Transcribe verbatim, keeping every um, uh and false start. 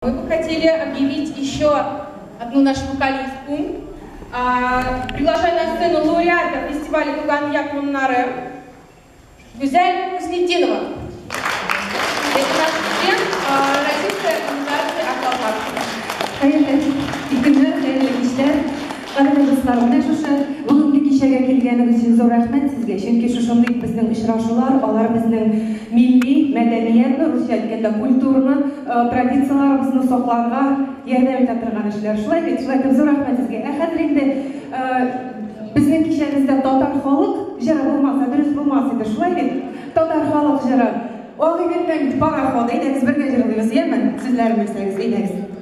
Мы бы хотели объявить еще одну нашу вокалистку. Приглашаю на сцену лауреата фестиваля «Туган Якмуннары» Гюзель Хуснетдинова. Это наш член Российской организации «Аквапарк». Qadrli dostlar, mana shu bugungi kechga kelganingiz uchun zo'r rahmat sizga. Chunki shu shunday bizning uchrashuvlar, ular bizning milliy madaniyatni, ruscha aytganda kulturni, traditsiyalarimizni saqlashga yordam etib turgan ishlar. Shulay deb, shulay deb zo'r rahmat sizga. Hozir endi bizning kechimizda totar xalq jara bo'lmasa, durust bo'lmasa edi. Shulay deb totar xalq jara Og'ibetdan paraxod, aytasiz birga jira deymiz, yemi? Sizlar bilsangiz, aytasiz.